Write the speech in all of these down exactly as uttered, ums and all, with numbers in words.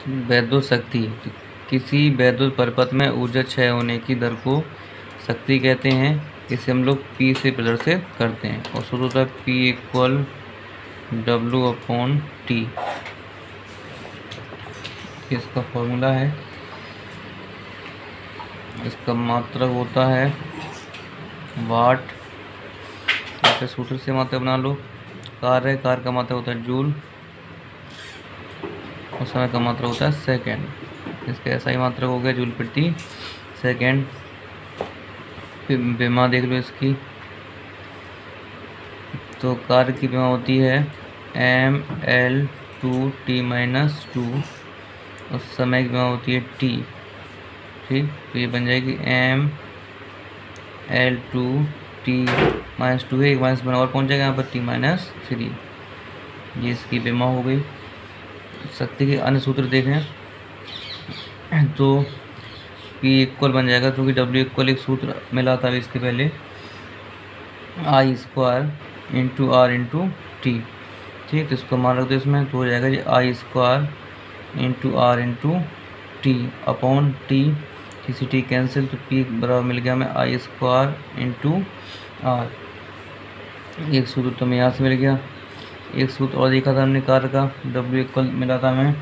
वैद्युत शक्ति, तो किसी वैद्युत परिपथ में ऊर्जा क्षय होने की दर को शक्ति कहते हैं। इसे हम लोग पी से प्रदर्शित करते हैं और सूत्र होता है P equal W upon T. इसका फॉर्मूला है, इसका मात्रक होता है वाट। ऐसे सूत्र से मात्रक बना लो। कार्य कार्य का मात्रक होता है जूल और समय का मात्रक होता है सेकेंड। इसका ऐसा ही मात्रक हो गया जूल प्रति सेकेंड। विमा देख लो इसकी, तो कार्य की विमा होती है M L two T minus two और समय की विमा होती है टी। ठीक, तो ये बन जाएगी M L two T minus two है, एक माइनस बना और पहुँच जाएगा यहाँ पर टी माइनस थ्री। ये इसकी विमा हो गई। शक्ति के अन्य सूत्र देखें तो P इक्वल बन जाएगा, क्योंकि W इक्वल एक सूत्र मिला था इसके पहले, I square into R into T. ठीक, तो इसको मान रख दो इसमें, तो हो जाएगा जी I square into R into T upon T. किसी टी कैंसिल, तो P बराबर मिल गया हमें आई स्क्वायर इंटू आर। एक सूत्र तो हमें यहाँ से मिल गया। एक सूत्र और देखा था हमने कार्य का, W इक्वल मिला था हमें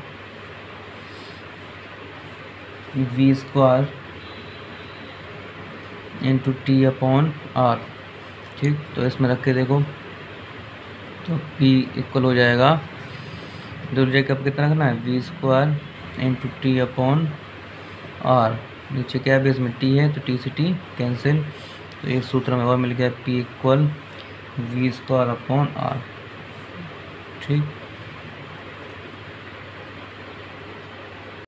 V square into T upon R. ठीक, तो इसमें रख के देखो तो P इक्वल हो जाएगा, दूसरे का कितना रखना है V square into T upon R. नीचे क्या है इसमें टी है, तो टी से टी कैंसिल, तो एक सूत्र में और मिल गया P equal V square upon R. ठीक।